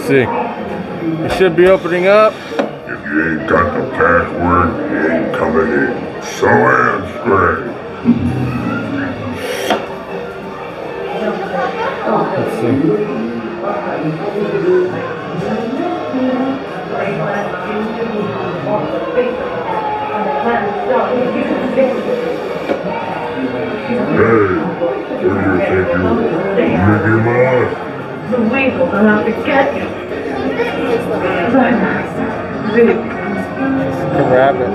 Let's see. It should be opening up. If you ain't got the password, you ain't coming in. So answer straight. Let's see. Hey, what do you think you're Mickey Mouse? The Weasels are out to get you. Big. The rabbit.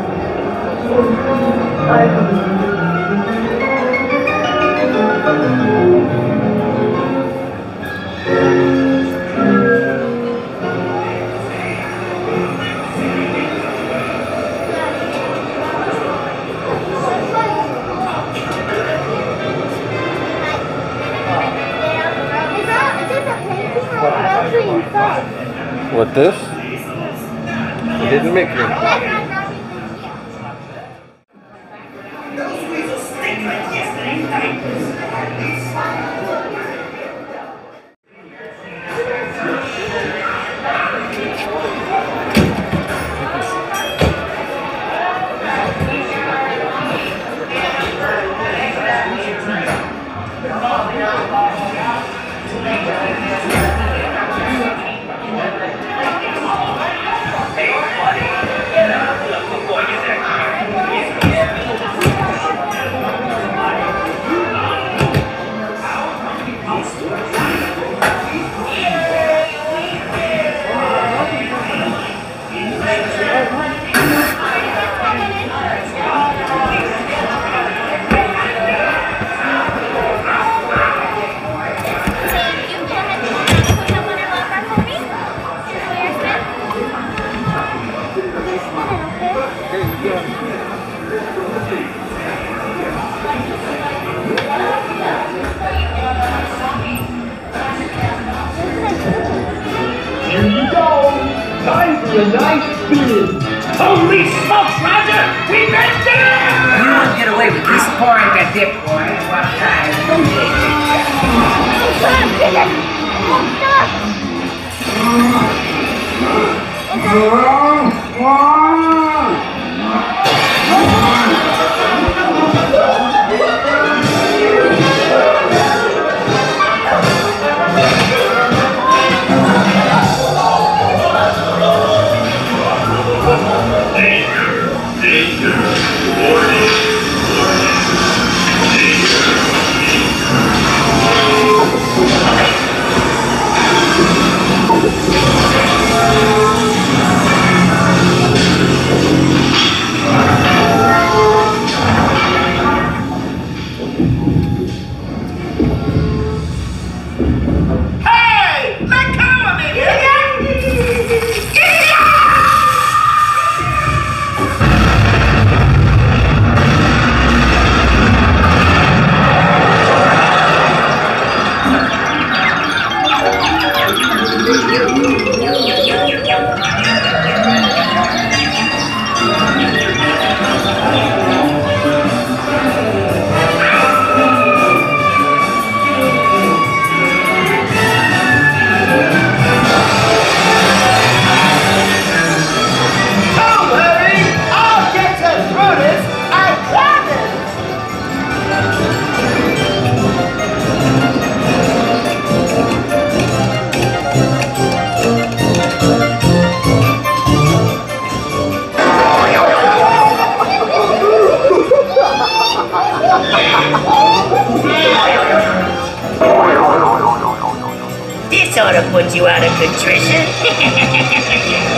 What this? It didn't make me. Those weasels stink like yesterday's diapers. Here you go! Time for a nice spin! Holy smokes, Roger! We made it! You won't get away with this pouring a dip, boy. What time? This ought to put you out of contrition.